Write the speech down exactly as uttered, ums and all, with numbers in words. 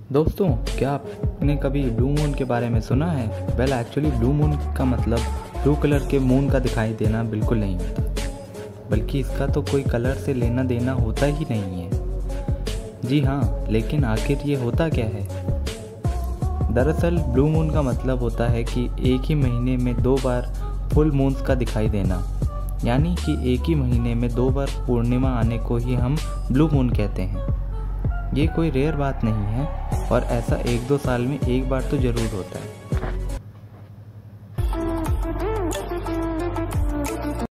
दोस्तों, क्या आपने कभी ब्लू मून के बारे में सुना है? वेल एक्चुअली ब्लू मून का मतलब ब्लू कलर के मून का दिखाई देना बिल्कुल नहीं होता, बल्कि इसका तो कोई कलर से लेना देना होता ही नहीं है। जी हाँ, लेकिन आखिर ये होता क्या है? दरअसल ब्लू मून का मतलब होता है कि एक ही महीने में दो बार फुल मून्स का दिखाई देना, यानी कि एक ही महीने में दो बार पूर्णिमा आने को ही हम ब्लू मून कहते हैं। ये कोई रेयर बात नहीं है और ऐसा एक दो साल में एक बार तो ज़रूर होता है।